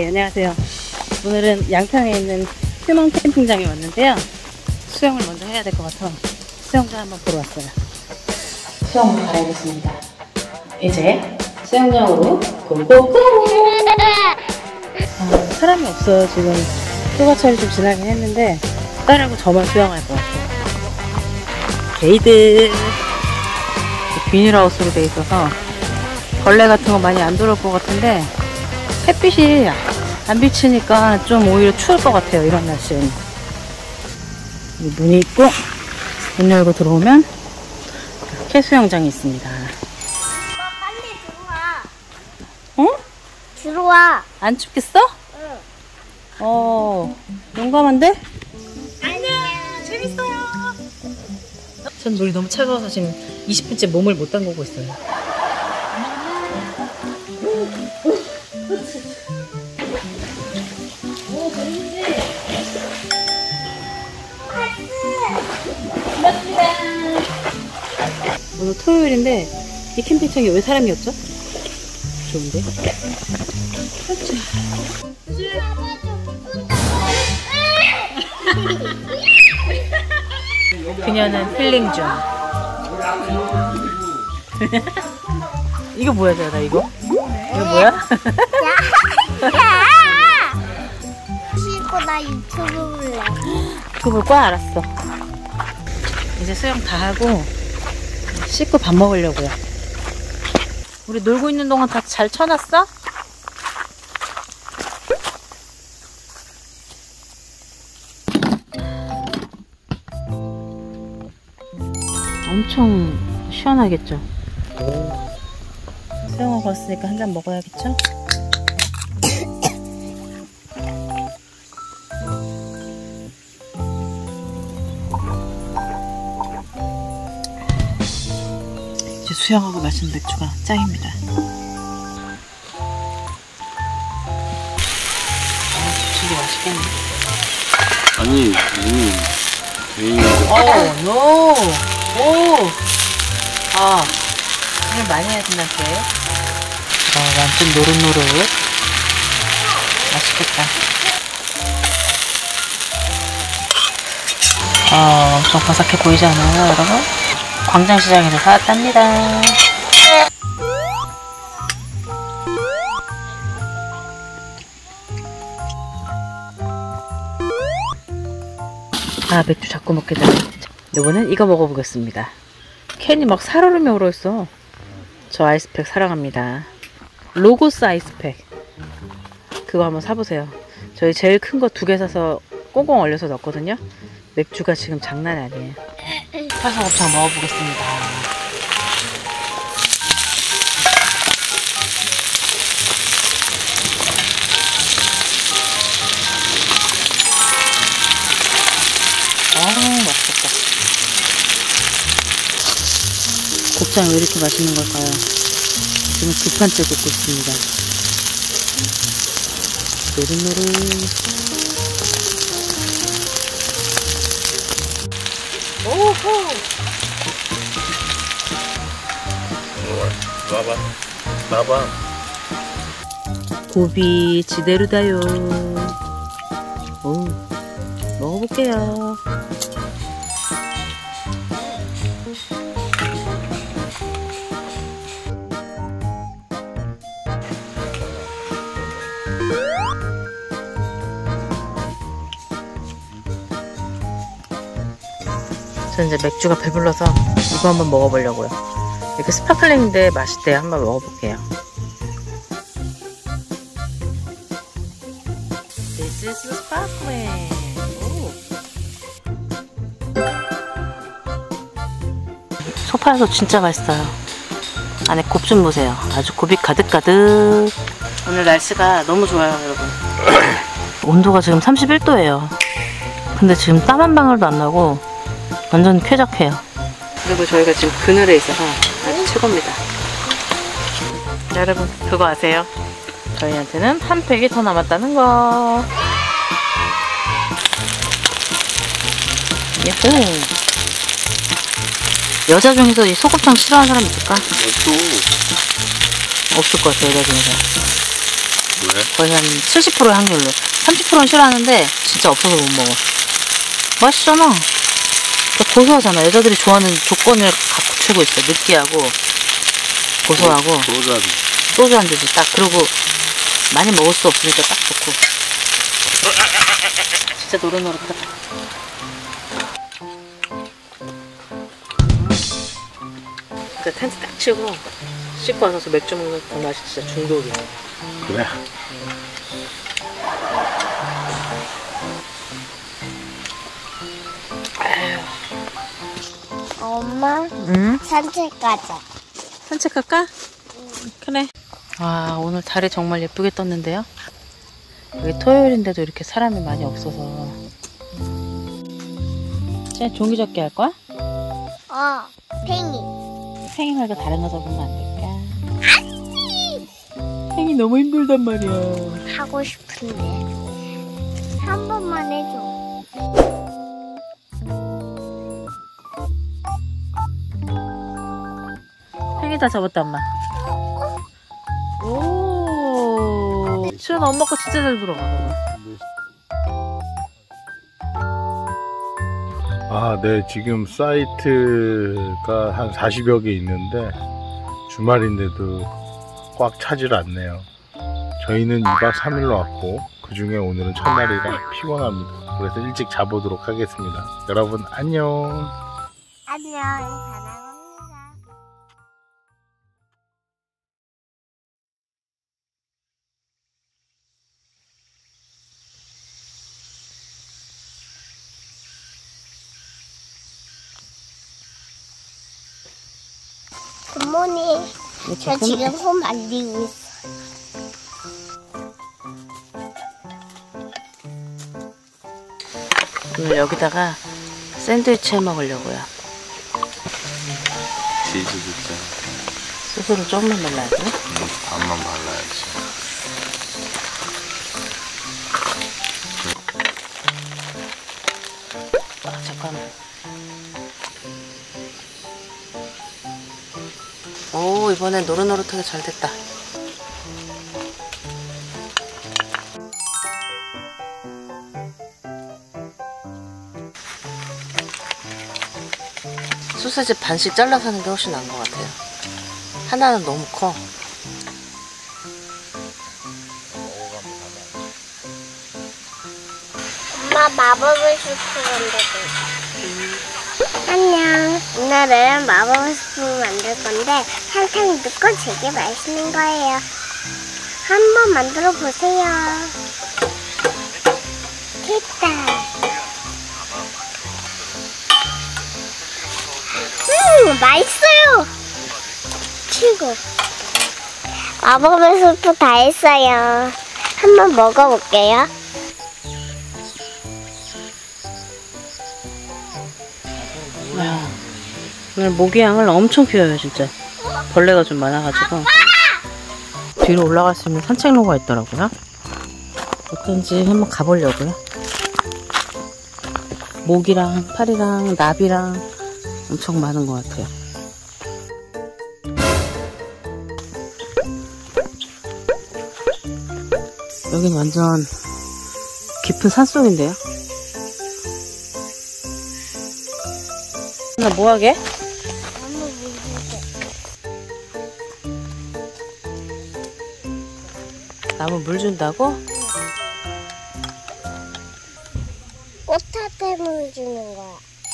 안녕하세요. 오늘은 양평에 있는 휴먼 캠핑장에 왔는데요. 수영을 먼저 해야 될 것 같아서 수영장 한번 보러 왔어요. 수영을 갈아입었습니다. 이제 수영장으로 고고고! 사람이 없어요. 지금 휴가철이 좀 지나긴 했는데 딸하고 저만 수영할 것 같아요. 게이드 비닐하우스로 돼 있어서 벌레 같은 거 많이 안 들어올 것 같은데 햇빛이 안 비치니까 좀 오히려 추울 것 같아요. 이런 날씨에는. 문이 있고 문 열고 들어오면 이렇게 수영장이 있습니다. 빨리 들어와. 어? 들어와. 안 춥겠어? 응. 용감한데? 아니야. 재밌어요. 전 물이 너무 차가워서 지금 20분째 몸을 못 담그고 있어요. 오늘 토요일인데 이 캠핑장에 왜 사람이 없죠? 좋은데? 그녀는 힐링 중. 이거 뭐야, 나 이거? 이거 뭐야? 씻고 나 유튜브 볼래. 그거 볼 거야? 알았어. 이제 수영 다 하고 씻고 밥 먹으려고요. 우리 놀고 있는 동안 다 잘 쳐놨어? 엄청 시원하겠죠? 수영하고 왔으니까 한 잔 먹어야겠죠? 이제 수영하고 마시는 맥주가 짱입니다. 진짜 맛있겠네. 아니, 개인. 노! 오! 일 많이 해야 된다게. 완전 노릇노릇. 맛있겠다. 엄청 바삭해 보이지 않아요, 여러분? 광장시장에서 사왔답니다. 맥주 자꾸 먹게 되네. 이번엔 이거 먹어보겠습니다. 캔이 막 살얼음이 얼어있어. 저 아이스팩 사랑합니다. 로고스 아이스팩. 그거 한번 사보세요. 저희 제일 큰 거 2개 사서 꽁꽁 얼려서 넣었거든요. 맥주가 지금 장난이 아니에요. 파송곱창 먹어보겠습니다. 맛있겠다. 곱창 왜 이렇게 맛있는 걸까요? 지금 2판째 굽고 있습니다. 노릇노릇. 오호! 봐봐. 고비 지대로다요. 오, 먹어볼게요. 저는 이제 맥주가 배불러서 이거 한번 먹어보려고요. 이렇게 스파클링인데 맛있대요. 한번 먹어볼게요. This is sparkling. 소파에서 진짜 맛있어요. 안에 곱 좀 보세요. 아주 곱이 가득가득. 오늘 날씨가 너무 좋아요, 여러분. 온도가 지금 31도예요. 근데 지금 땀 한 방울도 안 나고 완전 쾌적해요. 그리고 저희가 지금 그늘에 있어서 아주 최고입니다. 여러분, 그거 아세요? 저희한테는 한 팩이 더 남았다는 거. 예후. 여자 중에서 이 소곱창 싫어하는 사람 있을까? 없어. 없을 것 같아요, 여자 중에서. 왜? 거의 한 70%의 확률로. 30%는 싫어하는데 진짜 없어서 못 먹어. 맛있잖아. 그러니까 고소하잖아. 여자들이 좋아하는 조건을 갖추고 있어. 느끼하고 고소하고 소주 한 잔씩 딱. 그리고 많이 먹을 수 없으니까 딱 좋고. 진짜 노릇노릇하다. 그러니까 텐트 딱 치고 씻고 와서 맥주 먹는 그 맛이 진짜 중독이야. 그래. 엄마, 응? 산책 가자. 산책할까? 그래. 와, 오늘 달이 정말 예쁘게 떴는데요. 여기 토요일인데도 이렇게 사람이 많이 없어서. 그냥 종이접기 할 거야? 팽이. 팽이 말고 다른 거 접으면 안 될까? 팽이 너무 힘들단 말이야. 하고 싶은데. 한 번만 해줘. 팽이 다 접었다, 엄마. 오. 수연아, 엄마 거 진짜 잘 들어가. 아, 네. 지금 사이트가 한 40여 개 있는데 주말인데도 꽉 차질 않네요. 저희는 2박 3일로 왔고 그 중에 오늘은 첫날이라 피곤합니다. 그래서 일찍 자보도록 하겠습니다. 여러분 안녕. 안녕, 사랑합니다. 굿모닝. 저 지금 홈 만들고 있어. 오늘 여기다가 샌드위치 해 먹으려고요. 치즈 진짜. 소스를 조금만 발라야지. 반만 발라야지. 아, 잠깐만. 오, 이번엔 노릇노릇하게 잘 됐다. 소세지 반씩 잘라서 하는 게 훨씬 나은 것 같아요. 하나는 너무 커. 엄마 마법의 스프 만들고 있어. 안녕. 오늘은 마법의 스프 만들 건데 설탕 넣고 되게 맛있는 거예요. 한번 만들어 보세요. 됐다. 맛있어요. 최고. 마법의 스프 다 했어요. 한번 먹어볼게요. 와, 오늘 모기향을 엄청 피워요, 진짜. 벌레가 좀 많아가지고. 뒤로 올라갈 수 있는 산책로가 있더라고요. 어떤지 한번 가보려고요. 모기랑 파리랑 나비랑 엄청 많은 것 같아요. 여긴 완전 깊은 산속인데요. 나 뭐하게? 나무 물 준다고? 꽃한테 물 주는 거야.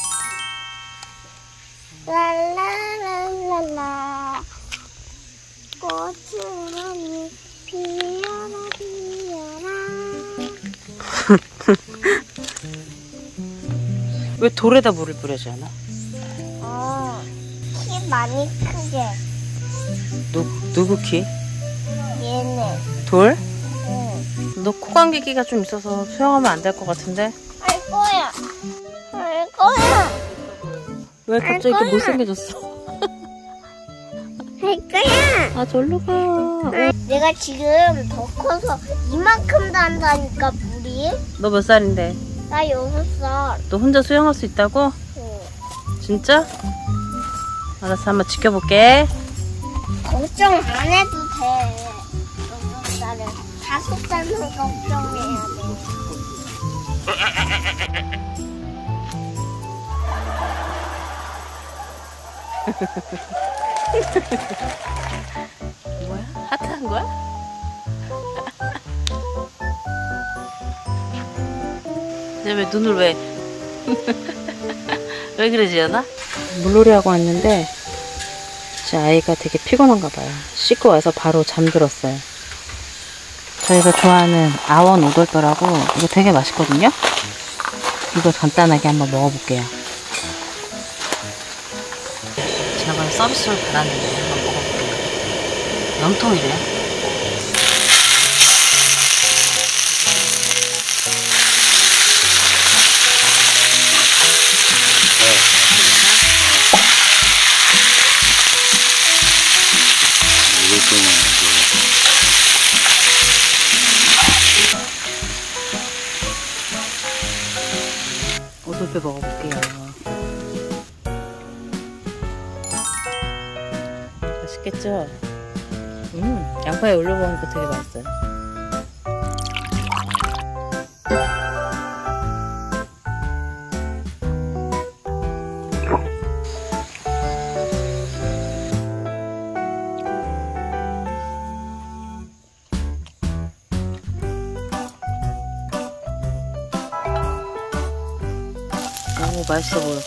랄라랄랄라 꽃은 피어라 피어라. 왜 돌에다 물을 뿌려지 않아? 키 많이 크게. 누구 키? 얘네. 돌? 응. 너 코감기기가 좀 있어서 수영하면 안 될 것 같은데? 할 거야. 할 거야. 왜 갑자기 이렇게 못생겨졌어? 할 거야. 아, 절로 가. 내가 지금 더 커서 이만큼도 한다니까 물이. 너 몇 살인데? 나 6살. 너 혼자 수영할 수 있다고? 응. 진짜? 알았어, 한번 지켜볼게. 걱정 안 해도 돼. 6살은. 자식들은 걱정해야 돼. 뭐야? 하트 한 거야? 근데 왜 눈을 왜 왜 그래 지연아? 물놀이 하고 왔는데 제 아이가 되게 피곤한가 봐요. 씻고 와서 바로 잠들었어요. 저희가 좋아하는 아원 오돌뼈라고 이거 되게 맛있거든요. 이거 간단하게 한번 먹어볼게요. 제가 서비스를 받았는데 한번 먹어볼게요. 염통이래요. 오돌뼈 먹어볼게요. 맛있겠죠? 양파에 올려먹으니까 되게 맛있어요. 오, 맛있어 보여.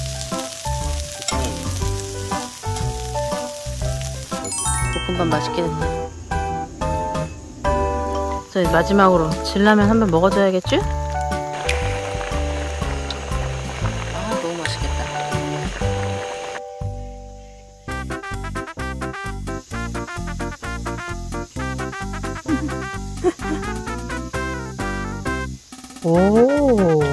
볶음밥 맛있게 됐다. 저희 마지막으로 진라면 한번 먹어줘야겠죠? 아, 너무 맛있겠다. 오.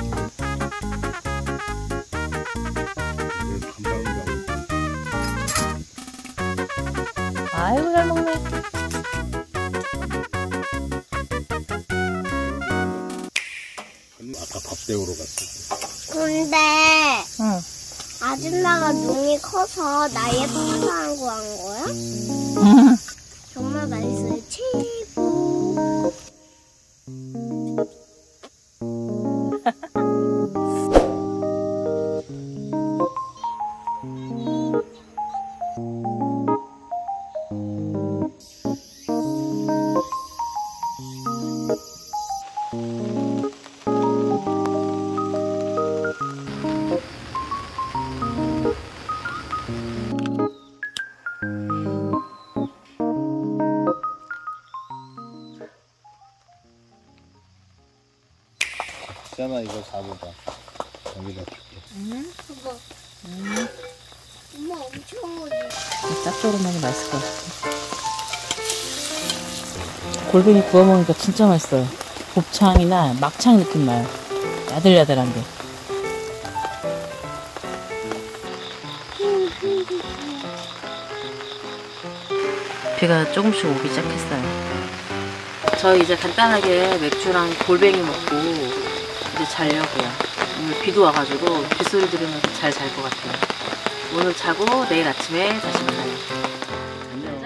아이고 잘 먹네. 아까 밥 데우러 갔어. 근데 응. 아줌마가 눈이 커서 나 예뻐서 한 거야? 정말 맛있어요. 최고. 시아나 이거 잡아봐. 여기다 줄게. 그거. 엄마 엄청 오지. 짭조름하게 맛있을 것 같아. 골뱅이 구워 먹으니까 진짜 맛있어요. 곱창이나 막창 느낌 나요. 야들야들한 게. 비가 조금씩 오기 시작했어요. 저희 이제 간단하게 맥주랑 골뱅이 먹고 이제 자려고요. 오늘 비도 와가지고 빗소리 들으면서 잘 잘 것 같아요. 오늘 자고 내일 아침에 다시 만나요. 안녕.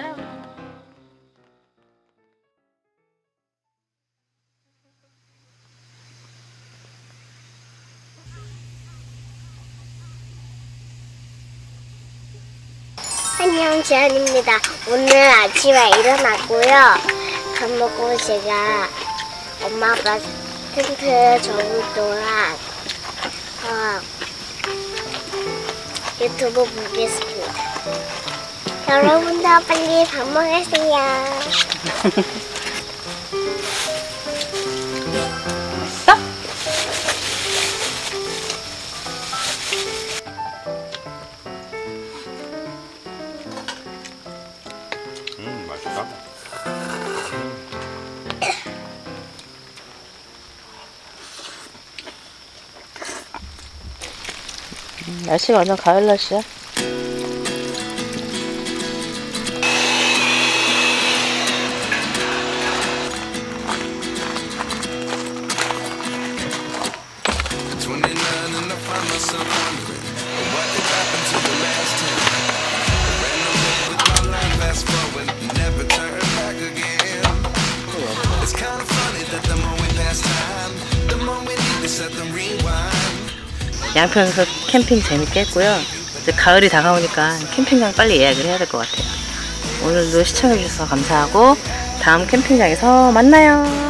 안녕, 지안입니다. 오늘 아침에 일어났고요. 밥 먹고 제가 엄마 아빠 텐트 접을 동안 유튜브 보겠습니다. 여러분도 빨리 밥 먹으세요. 맛있다. 날씨가 완전 가을 날씨야. 양평에서 캠핑 재밌게 했고요. 이제 가을이 다가오니까 캠핑장 빨리 예약을 해야 될 것 같아요. 오늘도 시청해주셔서 감사하고 다음 캠핑장에서 만나요.